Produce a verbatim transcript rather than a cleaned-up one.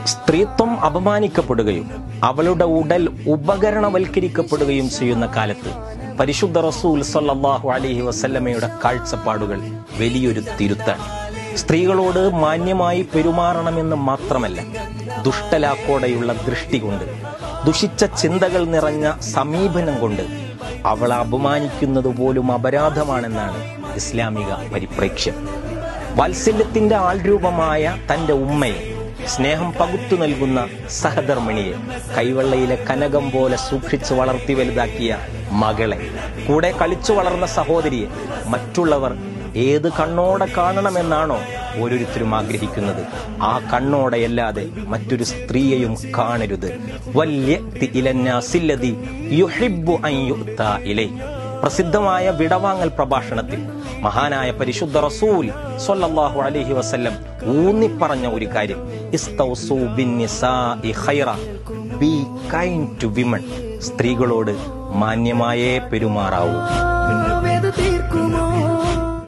സ്ത്രീത്വം അപമാനിക്കപ്പെടുകയും അവളുടെ ഉടൽ ഉപകരണവൽക്കരിക്കപ്പെടുകയും ചെയ്യുന്ന കാലത്ത് പരിശുദ്ധ റസൂൽ സ്വല്ലല്ലാഹു അലൈഹി വസല്ലമയുടെ കാഴ്ചപ്പാടുകൾ വലിയൊരു തിരുത്താണ്. സ്ത്രീകളോട് മാന്യമായി പെരുമാറണമെന്ന് മാത്രമല്ല, ദുഷ്ടലാക്കോടെയുള്ള ദൃഷ്ടി കൊണ്ട്, ദുഷിച്ച ചിന്തകൾ നിറഞ്ഞ സമീപനം കൊണ്ട് അവളെ അപമാനിക്കുന്നത് പോലും അപരാധമാണെന്നാണ് ഇസ്ലാമിക പരിപ്രേക്ഷ്യം. വാത്സല്യത്തിന്റെ ആൾരൂപമായ തന്റെ ഉമ്മയെ, സ്നേഹം പകുത്തു നൽകുന്ന സഹധർമ്മിണിയെ, കൈവെള്ളയിലെ കനകം പോലെ സൂക്ഷിച്ച് വളർത്തി വലുതാക്കിയ മകളെ, കൂടെ കളിച്ചു വളർന്ന സഹോദരിയെ മറ്റുള്ളവർ ഏത് കണ്ണോടെ കാണണമെന്നാണോ ഓരോരുത്തരും ആഗ്രഹിക്കുന്നത്, ആ കണ്ണോടെയല്ലാതെ മറ്റൊരു സ്ത്രീയെയും കാണരുത്. വല്യഅ്തി ഇലന്നാസില്ലദി യുഹിബ്ബു അൻ യുഅ്താ ഇലൈ. പ്രസിദ്ധമായ വിടവാങ്ങൽ പ്രഭാഷണത്തിൽ മഹാനായ പരിശുദ്ധ റസൂൽ സ്വല്ലല്ലാഹു അലൈഹി വസല്ലം ഊന്നിപ്പറഞ്ഞ ഒരു കാര്യം, ഇസ്തൗസൂ ബിന്നിസാഇ ഖൈറ, ബി കൈൻഡ് ടു വിമൺ. സ്ത്രീകളോട് മാന്യമായേ പെരുമാറാവൂ.